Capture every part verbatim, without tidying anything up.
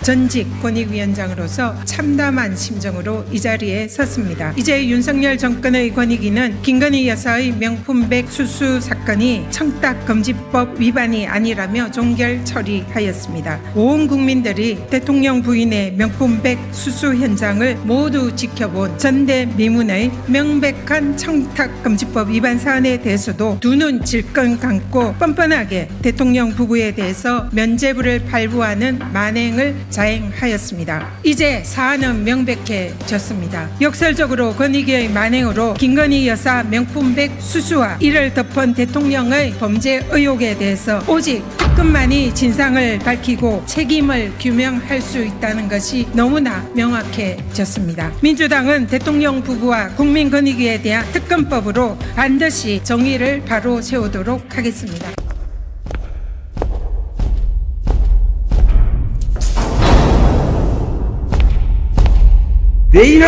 전직 권익위원장으로서 참담한 심정으로 이 자리에 섰습니다. 이제 윤석열 정권의 권익위는 김건희 여사의 명품백 수수 사건이 청탁금지법 위반이 아니라며 종결 처리하였습니다. 온 국민들이 대통령 부인의 명품백 수수 현장을 모두 지켜본 전대미문의 명백한 청탁금지법 위반 사안에 대해서도 두 눈 질끈 감고 뻔뻔하게 대통령 부부에 대해서 면죄부를 발부하는 만행을 자행하였습니다. 이제 사안은 명백해졌습니다. 역설적으로 권익위의 만행으로 김건희 여사 명품백 수수와 이를 덮은 대통령의 범죄 의혹에 대해서 오직 특검만이 진상을 밝히고 책임을 규명할 수 있다는 것이 너무나 명확해졌습니다. 민주당은 대통령 부부와 국민권익위에 대한 특검법으로 반드시 정의를 바로 세우도록 하겠습니다. 내 이놈!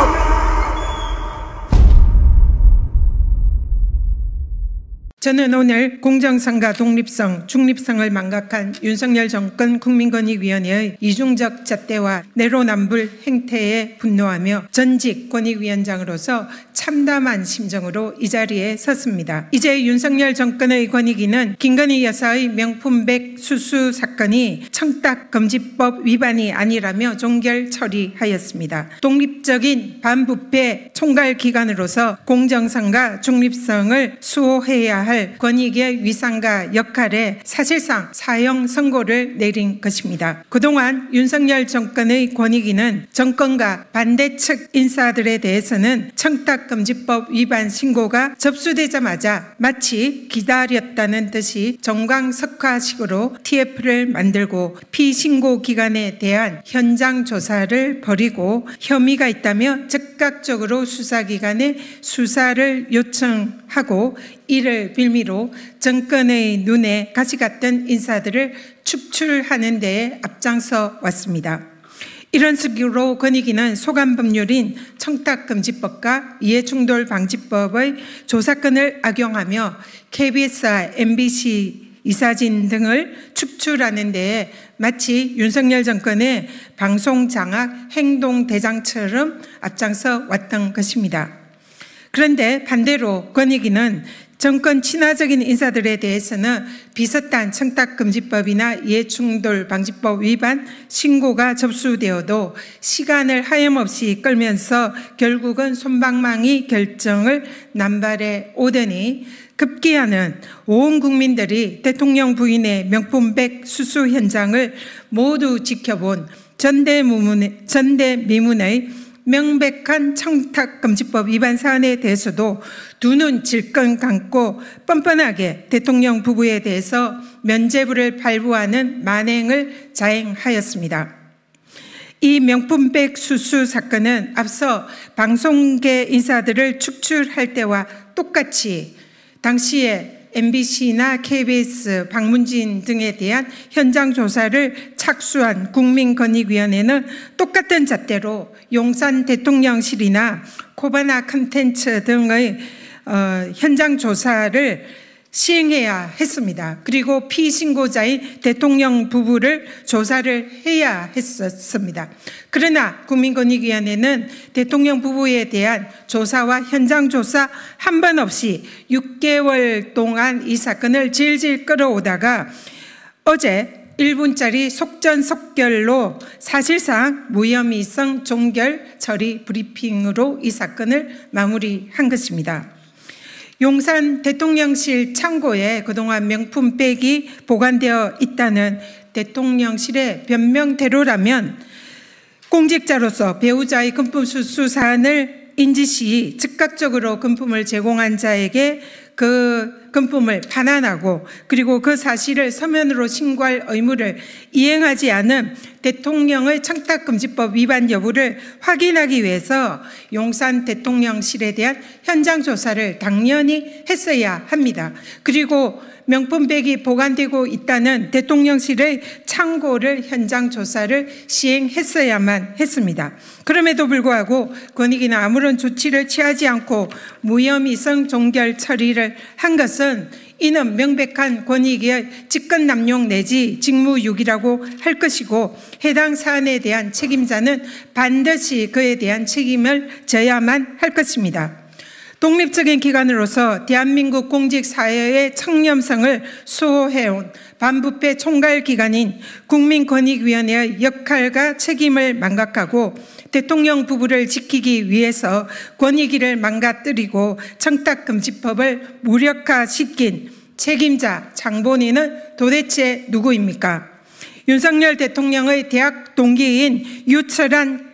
저는 오늘 공정성과 독립성, 중립성을 망각한 윤석열 정권 국민권익위원회의 이중적 잣대와 내로남불 행태에 분노하며 전직 권익위원장으로서 참담한 심정으로 이 자리에 섰습니다. 이제 윤석열 정권의 권익위는 김건희 여사의 명품백 수수 사건이 청탁금지법 위반이 아니라며 종결 처리하였습니다. 독립적인 반부패 총괄기관으로서 공정성과 중립성을 수호해야 할 권익의 위상과 역할에 사실상 사형 선고를 내린 것입니다. 그동안 윤석열 정권의 권익위는 정권과 반대측 인사들에 대해서는 청탁금지법 위반 신고가 접수되자마자 마치 기다렸다는 듯이 정광석화식으로 티에프를 만들고 피신고 기관에 대한 현장 조사를 벌이고 혐의가 있다며 즉각적으로 수사기관에 수사를 요청하고 이를 빌미로 정권의 눈에 가시 같던 인사들을 축출하는 데에 앞장서 왔습니다. 이런 식으로 권익위는 소관법률인 청탁금지법과 이해충돌방지법의 조사권을 악용하며 케이비에스와 엠비씨 이사진 등을 축출하는 데에 마치 윤석열 정권의 방송장악 행동대장처럼 앞장서 왔던 것입니다. 그런데 반대로 권익위는 정권 친화적인 인사들에 대해서는 비슷한 청탁금지법이나 이해충돌방지법 위반 신고가 접수되어도 시간을 하염없이 끌면서 결국은 솜방망이 결정을 남발해 오더니 급기야는 온 국민들이 대통령 부인의 명품백 수수 현장을 모두 지켜본 전대미문의, 전대미문의 명백한 청탁금지법 위반 사안에 대해서도 두 눈 질끈 감고 뻔뻔하게 대통령 부부에 대해서 면죄부를 발부하는 만행을 자행하였습니다. 이 명품백 수수 사건은 앞서 방송계 인사들을 축출할 때와 똑같이 당시에 엠비씨나 케이비에스, 박문진 등에 대한 현장 조사를 착수한 국민권익위원회는 똑같은 잣대로 용산 대통령실이나 코바나 콘텐츠 등의 어, 현장 조사를 시행해야 했습니다. 그리고 피신고자인 대통령 부부를 조사를 해야 했었습니다. 그러나 국민권익위원회는 대통령 부부에 대한 조사와 현장 조사 한 번 없이 육 개월 동안 이 사건을 질질 끌어오다가 어제 일 분짜리 속전속결로 사실상 무혐의성 종결 처리 브리핑으로 이 사건을 마무리한 것입니다. 용산 대통령실 창고에 그동안 명품백이 보관되어 있다는 대통령실의 변명대로라면 공직자로서 배우자의 금품 수수 사안을 인지시 즉각적으로 금품을 제공한 자에게 그 금품을 반환하고 그리고 그 사실을 서면으로 신고할 의무를 이행하지 않은 대통령의 청탁금지법 위반 여부를 확인하기 위해서 용산 대통령실에 대한 현장 조사를 당연히 했어야 합니다. 그리고 명품백이 보관되고 있다는 대통령실의 창고를 현장 조사를 시행했어야만 했습니다. 그럼에도 불구하고 권익위는 아무런 조치를 취하지 않고 무혐의성 종결 처리를 한 것은 이는 명백한 권익위의 직권남용 내지 직무유기라고 할 것이고, 해당 사안에 대한 책임자는 반드시 그에 대한 책임을 져야만 할 것입니다. 독립적인 기관으로서 대한민국 공직사회의 청렴성을 수호해온 반부패 총괄기관인 국민권익위원회의 역할과 책임을 망각하고 대통령 부부를 지키기 위해서 권익위를 망가뜨리고 청탁금지법을 무력화시킨 책임자 장본인은 도대체 누구입니까? 윤석열 대통령의 대학 동기인 유철한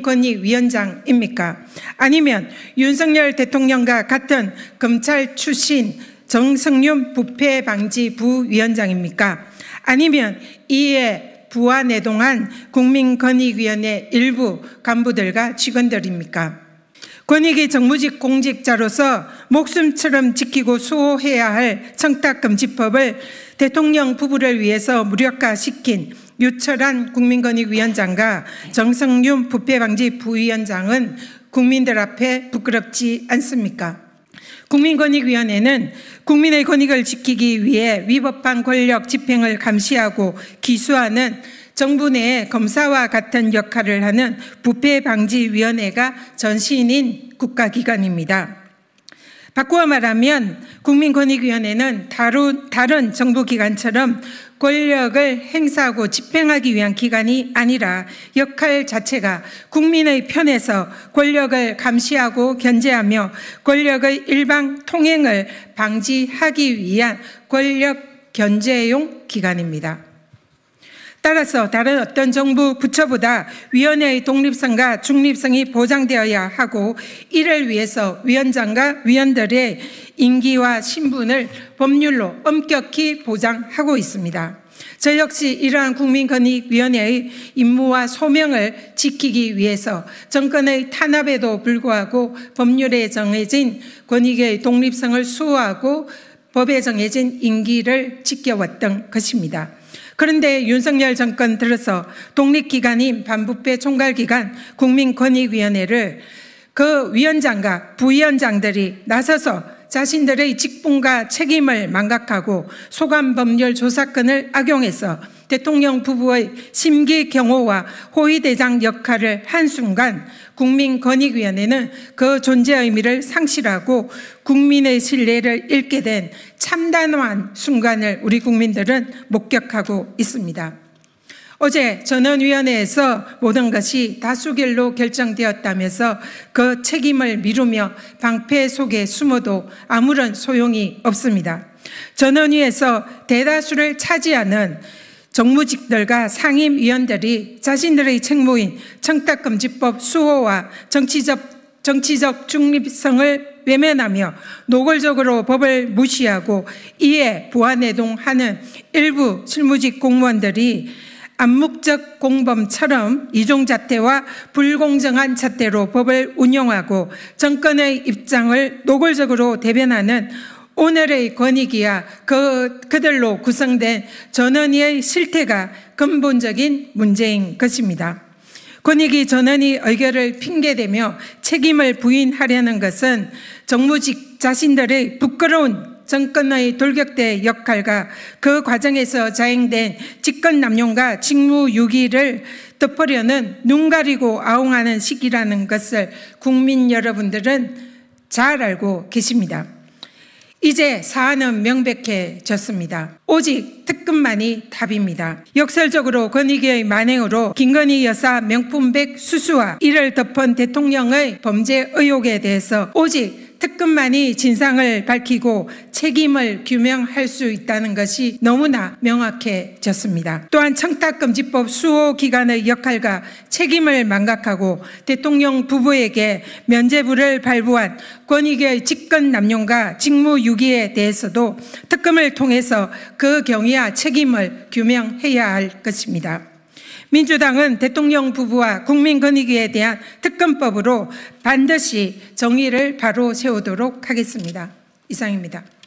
국민권익위원장입니까? 아니면 윤석열 대통령과 같은 검찰 출신 정성윤 부패방지 부위원장입니까? 아니면 이에 부하내동한 국민권익위원회 일부 간부들과 직원들입니까? 권익위 정무직 공직자로서 목숨처럼 지키고 수호해야 할 청탁금지법을 대통령 부부를 위해서 무력화시킨 유철한 국민권익위원장과 정성윤 부패방지 부위원장은 국민들 앞에 부끄럽지 않습니까? 국민권익위원회는 국민의 권익을 지키기 위해 위법한 권력 집행을 감시하고 기수하는 정부 내의 검사와 같은 역할을 하는 부패방지위원회가 전신인 국가기관입니다. 바꾸어 말하면 국민권익위원회는 다른 정부기관처럼 권력을 행사하고 집행하기 위한 기관이 아니라 역할 자체가 국민의 편에서 권력을 감시하고 견제하며 권력의 일방 통행을 방지하기 위한 권력 견제용 기관입니다. 따라서 다른 어떤 정부 부처보다 위원회의 독립성과 중립성이 보장되어야 하고, 이를 위해서 위원장과 위원들의 임기와 신분을 법률로 엄격히 보장하고 있습니다. 저 역시 이러한 국민권익위원회의 임무와 소명을 지키기 위해서 정권의 탄압에도 불구하고 법률에 정해진 권익의 독립성을 수호하고 법에 정해진 임기를 지켜왔던 것입니다. 그런데 윤석열 정권 들어서 독립기관인 반부패 총괄기관 국민권익위원회를 그 위원장과 부위원장들이 나서서 자신들의 직분과 책임을 망각하고 소관법률 조사권을 악용해서 대통령 부부의 심기 경호와 호위대장 역할을 한 순간 국민권익위원회는 그 존재 의미를 상실하고 국민의 신뢰를 잃게 된 참담한 순간을 우리 국민들은 목격하고 있습니다. 어제 전원위원회에서 모든 것이 다수결로 결정되었다면서 그 책임을 미루며 방패 속에 숨어도 아무런 소용이 없습니다. 전원위에서 대다수를 차지하는 정무직들과 상임위원들이 자신들의 책무인 청탁금지법 수호와 정치적, 정치적 중립성을 외면하며 노골적으로 법을 무시하고 이에 부하내동하는 일부 실무직 공무원들이 암묵적 공범처럼 이종잣대와 불공정한 잣대로 법을 운용하고 정권의 입장을 노골적으로 대변하는 오늘의 권익위와 그, 그들로 구성된 전원위의 실태가 근본적인 문제인 것입니다. 권익위 전원위 의결을 핑계대며 책임을 부인하려는 것은 정무직 자신들의 부끄러운 정권의 돌격대 역할과 그 과정에서 자행된 직권남용과 직무유기를 덮으려는 눈 가리고 아웅하는 시기라는 것을 국민 여러분들은 잘 알고 계십니다. 이제 사안은 명백해졌습니다. 오직 특검만이 답입니다. 역설적으로 권익위의 만행으로 김건희 여사 명품백 수수와 이를 덮은 대통령의 범죄 의혹에 대해서 오직 특검만이 진상을 밝히고 책임을 규명할 수 있다는 것이 너무나 명확해졌습니다. 또한 청탁금지법 수호기관의 역할과 책임을 망각하고 대통령 부부에게 면죄부를 발부한 권익위의 직권남용과 직무유기에 대해서도 특검을 통해서 그 경위와 책임을 규명해야 할 것입니다. 민주당은 대통령 부부와 국민권익위에 대한 특검법으로 반드시 정의를 바로 세우도록 하겠습니다. 이상입니다.